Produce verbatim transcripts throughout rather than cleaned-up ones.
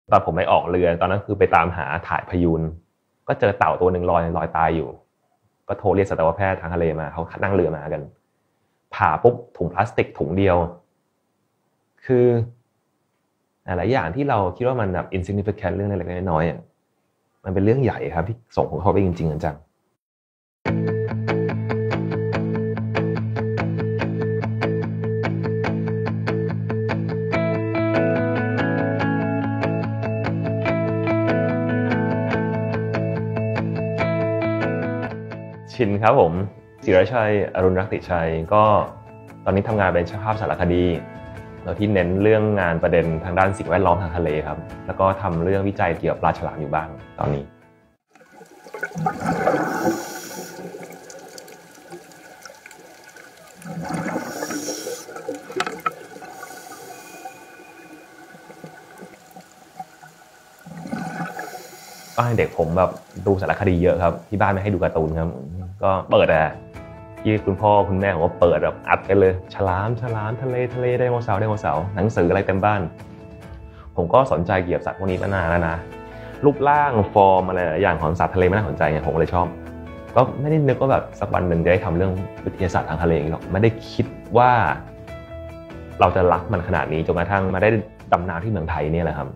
ตอนผมไปออกเรือตอนนั้นคือไปตามหาถ่ายพยูนก็เจอเต่าตัวหนึ่งลอยลอยตายอยู่ก็โทรเรียกสัตวแพทย์ทางทะเลมาเขานั่งเรือมากันผ่าปุ๊บถุงพลาสติกถุงเดียวคือหลายอย่างที่เราคิดว่ามันแบบ insignificant เรื่องเล็กๆน้อยๆมันเป็นเรื่องใหญ่ครับที่ส่งผลกระทบไปจริงๆจังชินครับผมศิรชัยอรุณรักติชัยก็ตอนนี้ทำงานเป็นช่างภาพสารคดีเราที่เน้นเรื่องงานประเด็นทางด้านสิ่งแวดล้อมทางทะเลครับแล้วก็ทำเรื่องวิจัยเกี่ยวกับปลาฉลามอยู่บ้างตอนนี้ตอนเด็กผมแบบดูสารคดีเยอะครับที่บ้านไม่ให้ดูการ์ตูนครับก็เปิดอะที่คุณพ่อคุณแม่ผมก็เปิดแบบอัดกันเลยฉลามฉลามทะเลทะเลไดโนเสาร์ไดโนเสาร์หนังสืออะไรเต็มบ้านผมก็สนใจเกี่ยวกับสัตว์พวกนี้มานานแล้วนะรูปร่างฟอร์มอะไรอย่างของสัตว์ทะเลไม่น่าสนใจเนี่ยผมเลยชอบก็ไม่ได้นึกว่าแบบสักวันหนึ่งจะได้ทำเรื่องวิทยาศาสตร์ทางทะเลหรอกไม่ได้คิดว่าเราจะรักมันขนาดนี้จนกระทั่งมาได้ดำน้ำที่เมืองไทยนี่แหละครับ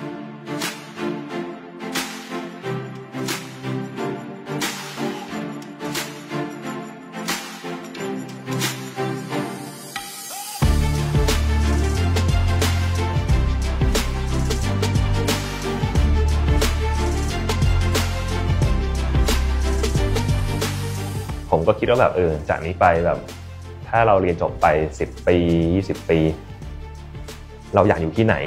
ผมก็คิดว่าแบบเออจากนี้ไปแบบถ้าเราเรียนจบไปสิบปียี่สิบปีเราอยากอยู่ที่ไหน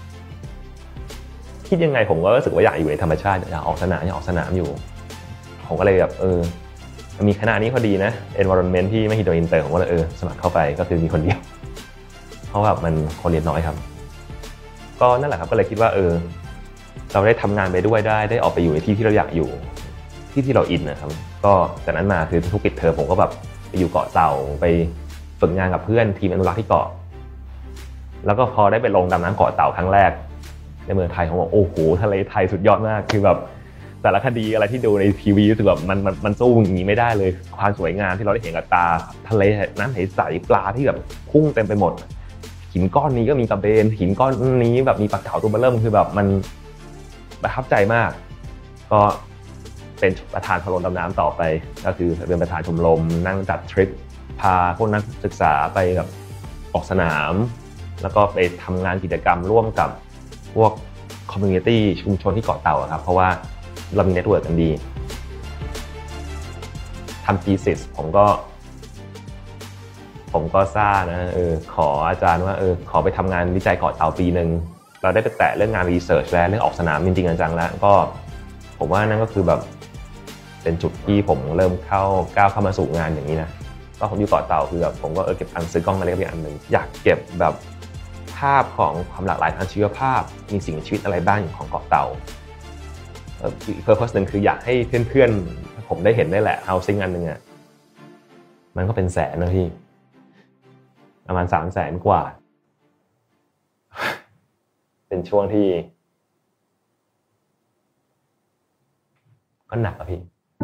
คิดยังไงผมก็รู้สึกว่าอยากอยู่ในธรรมชาติอยากออกสนามอยากออกสนามอยู่ผมก็เลยแบบเออมีคณะนี้พอดีนะ environment ที่ไม่ฮิโดอินเตอร์ผมก็เลยเออสมัครเข้าไปก็คือมีคนเดียวเพราะแบบมันคนเรียนน้อยครับก็นั่นแหละครับก็เลยคิดว่าเออเราได้ทำงานไปด้วยได้ได้ออกไปอยู่ในที่ที่เราอยากอยู่ที่ที่เราอินนะครับก็จากนั้นมาคือทุกปิดเทอมผมก็แบบไปอยู่เกาะเต่าไปฝึกงานกับเพื่อนทีมอนุรักษ์ที่เกาะแล้วก็พอได้ไปลงดำน้ำเกาะเต่าครั้งแรกในเมืองไทยผมบอกโอ้โหทะเลไทยสุดยอดมากคือแบบแต่ละคดีอะไรที่ดูในทีวีรู้สึกแบบมันมันมันสู้อย่างนี้ไม่ได้เลยความสวยงามที่เราได้เห็นกับตาทะเลน้ำใสๆปลาที่แบบพุ่งเต็มไปหมดหินก้อนนี้ก็มีกระเบนหินก้อนนี้แบบมีปลาเก๋าตัวเบิ่มคือแบบมันประทับใจมากก็เป็นประธานชมรมดำน้ำต่อไปก็คือเป็นประธานชมรมนั่งจัดทริปพาพวกนักศึกษาไปแบบออกสนามแล้วก็ไปทำงานกิจกรรมร่วมกับพวกคอมมูนิตี้ชุมชนที่เกาะเต่าครับเพราะว่าเรามีเน็ตเวิร์กกันดีทำ thesis ผมก็ผมก็ซ่านะเออขออาจารย์ว่าเออขอไปทำงานวิจัยเกาะเต่าปีหนึ่งเราได้ไปแตะเรื่องงานรีเสิร์ชแล้วเรื่องออกสนามจริงๆจังๆแล้วก็ผมว่านั่นก็คือแบบเป็นจุดที่ผมเริ่มเข้าก้าวเข้ามาสู่งานอย่างนี้นะก็ผมอยู่เกาะเต่าคือแบบผมก็เออเก็บอันซื้อกล้องมาเล็กๆอันหนึ่งอยากเก็บแบบภาพของความหลากหลายทางชีวภาพมีสิ่งมีชีวิตอะไรบ้างของเกาะเต่าเอ่อเพอร์โพสนึงคืออยากให้เพื่อนๆผมได้เห็นได้แหละเอาซิงอันนึงอ่ะมันก็เป็นแสนนะพี่ประมาณสามแสนกว่าเป็นช่วงที่ก็หนักอะพี่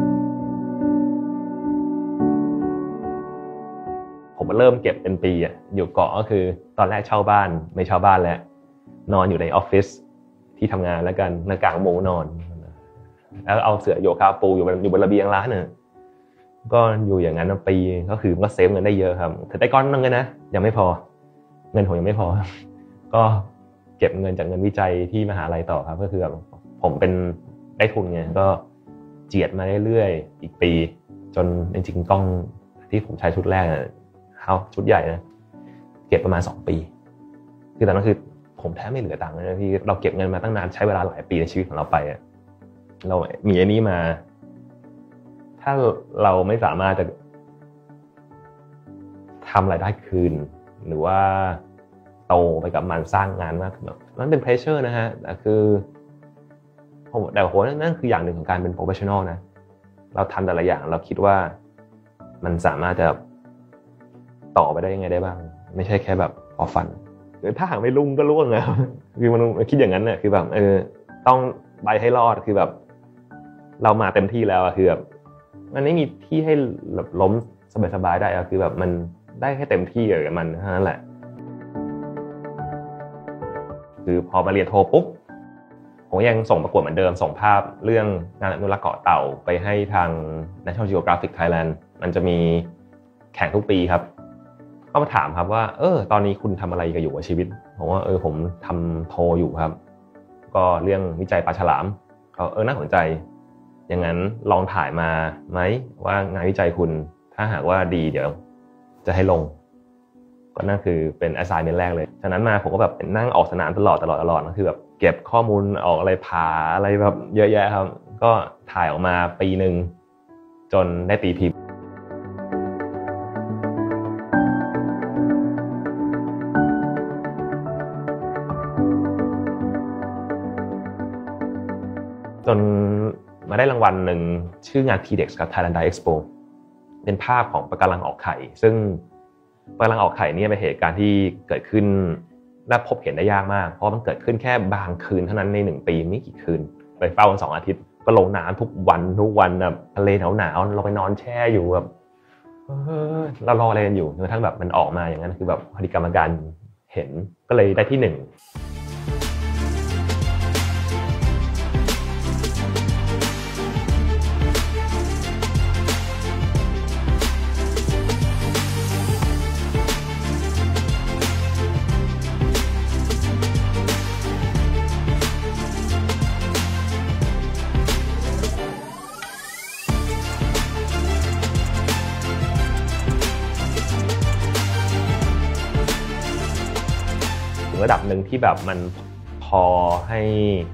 ผมเริ่มเก็บเป็นปีอะอยู่เกาะก็คือตอนแรกเช่าบ้านไม่เช่าบ้านแล้วนอนอยู่ในออฟฟิศที่ทำงานแล้วกันในกลางมุ้งนอนแล้วเอาเสื่อโยคะปูอยู่บนอยู่บนระเบียงร้านน่ะก็อยู่อย่างนั้นปีก็คือมันก็เซฟเงินได้เยอะครับแต่ได้ก้อนนึงเลยนะยังไม่พอเงินผมยังไม่พอก็เก็บเงินจากเงินวิจัยที่มหาลัยต่อครับก็คือแบบผมเป็นได้ทุนไงก็เจียดมาเรื่อยๆอีกปีจนจริงๆกล้องที่ผมใช้ชุดแรกนะเอาชุดใหญ่นะเก็บประมาณสองปีคือตอนนั้นคือผมแทบไม่เหลือตังค์เลยนะพี่เราเก็บเงินมาตั้งนานใช้เวลาหลายปีในชีวิตของเราไปเรามีอันนี้มาถ้าเราไม่สามารถจะทำรายได้คืนหรือว่าโตไปกับมันสร้างงานมากแบบมันเป็นเพรสเชอร์นะฮะแต่คือผมแต่โหนั่นคืออย่างหนึ่งของการเป็นโปรเฟชชั่นอลนะเราทำแต่ละอย่างเราคิดว่ามันสามารถจะต่อไปได้ยังไงได้บ้างไม่ใช่แค่แบบพอฟันถ้าหากไม่ลุ่งก็ล่วงนะคือมันคิดอย่างนั้นน่ะคือแบบเออต้องไปให้รอดคือแบบเรามาเต็มที่แล้วอะคือแบบมันไม่มีที่ให้แบบล้มสบายๆได้อะคือแบบมันได้แค่เต็มที่กับมันเท่านั้นแหละคือพอมาเรียนโทปุ๊บผมยังส่งประกวดเหมือนเดิมส่งภาพเรื่องงานอนุรักษ์เกาะเต่าไปให้ทาง National Geographic Thailand มันจะมีแข่งทุกปีครับก็มาถามครับว่าเออตอนนี้คุณทำอะไรกันอยู่กับชีวิตผมว่าเออผมทำโทอยู่ครับก็เรื่องวิจัยปลาฉลามเขาเออน่าสนใจอย่างนั้นลองถ่ายมาไหมว่างานวิจัยคุณถ้าหากว่าดีเดี๋ยวจะให้ลงก็นั่นคือเป็น assignment แรกเลยฉะนั้นมาผมก็แบบนั่งออกสนามตลอดตลอดตลอดก็คือแบบเก็บข้อมูลออกอะไรผ่าอะไรแบบเยอะแยะครับก็ถ่ายออกมาปีนึงจนได้ตีพิมพ์จนมาได้รางวัลหนึ่งชื่องาน ที เด็กซ์ กับ Thailand Dive Expo เป็นภาพของปะการังออกไข่ซึ่งปะการังออกไข่นี่เป็นเหตุการณ์ที่เกิดขึ้นและพบเห็นได้ยากมากเพราะมันเกิดขึ้นแค่บางคืนเท่านั้นในหนึ่งปีไม่กี่คืนไปเฝ้ากันสองอาทิตย์ก็ลงน้ำทุกวันทุกวันแบบทะเลหนาวๆเราไปนอนแช่อยู่แบบเรารออะไรกันอยู่จนกระทั่งแบบมันออกมาอย่างนั้นคือแบบพอดีกรรมการเห็นก็เลยได้ที่หนึ่งระดับหนึ่งที่แบบมันพอให้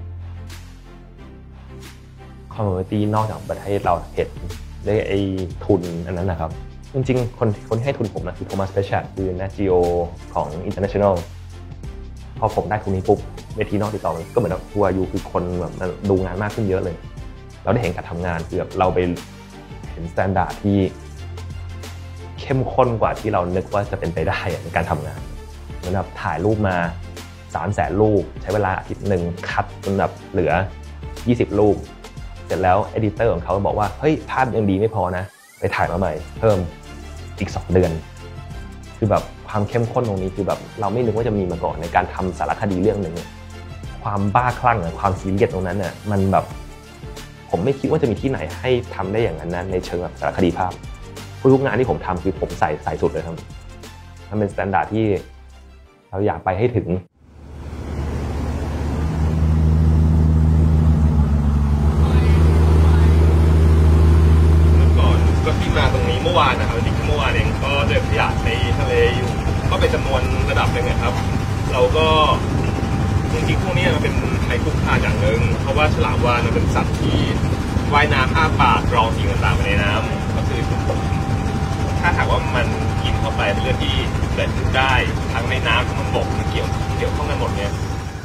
คอมมูนิตี้นอกจากประเทศเราเห็นได้ไอ้ทุนอันนั้นนะครับจริงๆคนคนที่ให้ทุนผมนะคือโทมัสเปชัดคือ Nat Geo ของ International พอผมได้ทุนนี้ปุ๊บเวทีนอกติดต่อก็เหมือนกับทัวร์ยูคือคนแบบดูงานมากขึ้นเยอะเลยเราได้เห็นการทำงานคือแบบเราไปเห็นมาตรฐานที่เข้มข้นกว่าที่เรานึกว่าจะเป็นไปได้ในการทำงานเหมือนแบบถ่ายรูปมาสามแสนรูปใช้เวลาอาทิตย์หนึ่งคัดจนแบบเหลือยี่สิบรูปเสร็จแล้วเอดิเตอร์ของเขาบอกว่าเฮ้ยภาพยังดีไม่พอนะไปถ่ายมาใหม่เพิ่มอีกสองเดือนคือแบบความเข้มข้นตรงนี้คือแบบเราไม่นึกว่าจะมีมาก่อนในการทำสารคดีเรื่องหนึ่งความบ้าคลั่งความซีเรียสตรงนั้นน่ะมันแบบผมไม่คิดว่าจะมีที่ไหนให้ทำได้อย่างนั้นนะในเชิงแบบสารคดีภาพทุกงานที่ผมทำคือผมใส่ใส่สุดเลยครับมันเป็นมาตรฐานที่เราอยากไปให้ถึงเมื่อก่อนก็ที่มาตรงนี้เมื่อวานนะครับจริงๆเมื่อวานเองก็เจอขยะในทะเลอยู่ก็เป็นจำนวนระดับหนึ่งนะครับเราก็จริงๆพวกนี้มันเป็นภัยคุกคามอย่างหนึ่งเพราะว่าฉลามวาฬมันเป็นสัตว์ที่ว่ายน้ำอ้าปากรองสิ่งต่างๆในน้ำก็คือถ้าหากว่ามันกินเข้าไปเป็นเรื่องที่เกิดขึ้นได้ทั้งในน้ำทั้งบนบกมันเกี่ยวเกี่ยวข้องกันหมดเนี่ย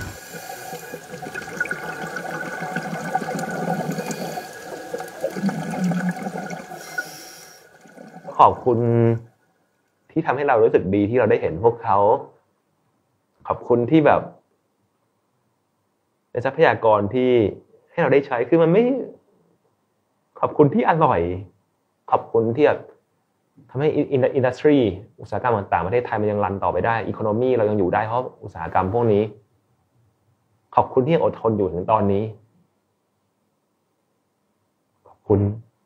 ขอบคุณที่ทำให้เรารู้สึกดีที่เราได้เห็นพวกเขาขอบคุณที่แบบเป็นทรัพยากรที่ให้เราได้ใช้คือมันไม่ขอบคุณที่อร่อยขอบคุณที่แบบทำให้อินดัสทรีอุตสาหกรรมต่างๆประเทศไทยมันยังรันต่อไปได้อีโคโนมีเรายังอยู่ได้เพราะอุตสาหกรรมพวกนี้ขอบคุณที่ยังอดทนอยู่ถึงตอนนี้ขอบคุณ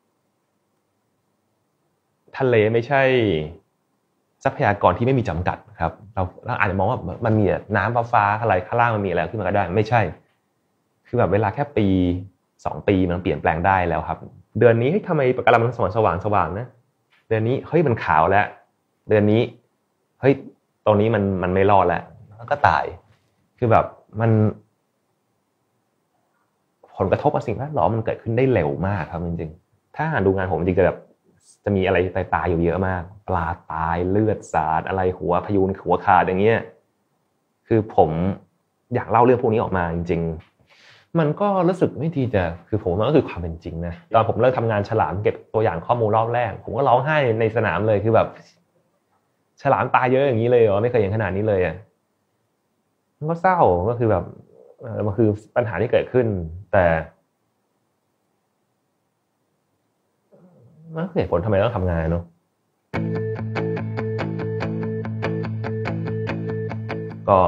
ทะเลไม่ใช่ทรัพยากรที่ไม่มีจำกัดครับเราเราอาจจะมองว่ามันมีน้ำฟ้าอะไรข้างล่างมันมีอะไรขึ้นมาก็ได้ไม่ใช่คือแบบเวลาแค่ปีสองปีมันเปลี่ยนแปลงได้แล้วครับเดือนนี้ทำไมปะการังมันสว่างสว่างสว่างนะเดือนนี้เฮ้ยมันขาวแล้วเดือนนี้เฮ้ยตรงนี้มันมันไม่รอดแล้วแล้วก็ตายคือแบบมันผลกระทบกับสิ่งแวดล้อมมันเกิดขึ้นได้เร็วมากครับจริงๆถ้าหากดูงานผมจริงๆแบบจะมีอะไรตายๆอยู่เยอะมากปลาตายเลือดสาดอะไรหัวพยูนหัวขาดอย่างเงี้ยคือผมอยากเล่าเรื่องพวกนี้ออกมาจริงๆมันก็รู้สึกไม่ดีจะคือผมมันก็คือความเป็นจริงนะตอนผมเริ่มทำงานฉลามเก็บตัวอย่างข้อมูลรอบแรกผมก็ร้องไห้ในสนามเลยคือแบบฉลามตายเยอะอย่างนี้เลยเหรอไม่เคยเห็นขนาดนี้เลยอ่ะมันก็เศร้าก็คือแบบมันคือปัญหาที่เกิดขึ้นแต่มันเหตุผลทำไมต้องทำงานเนาะก็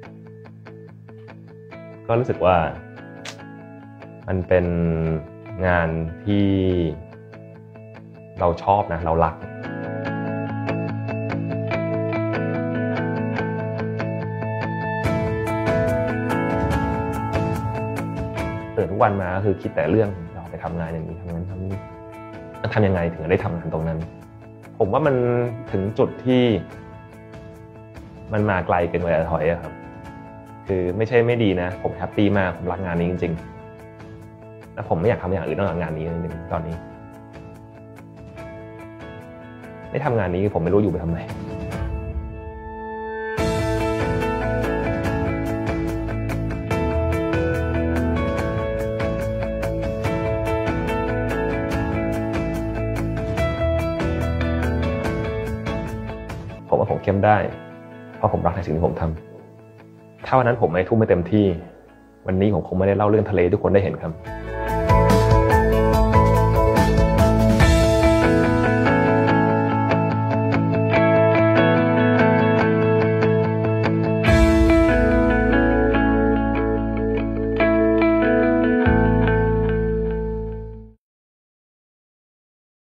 ก็รู้สึกว่ามันเป็นงานที่เราชอบนะเรารักตื่นทุกวันมาก็คือคิดแต่เรื่องเราไปทำงานอย่างนี้ทำงานทำนี้ทำยังไงถึงจะได้ทำงานตรงนั้นผมว่ามันถึงจุดที่มันมาไกลเกินไปถอยอะครับคือไม่ใช่ไม่ดีนะผมแฮปปี้มากผมรักงานนี้จริงๆและผมไม่อยากทำอย่างอื่นนอกจากงานนี้จริงๆตอนนี้ไม่ทำงานนี้ผมไม่รู้อยู่ไปทำไมผมว่าผมเข้มได้เพราะผมรักในสิ่งที่ผมทำถ้าวันนั้นผมไม่ทุ่มไม่เต็มที่วันนี้ผมคงไม่ได้เล่าเรื่องทะเลทุกคนได้เห็นครับ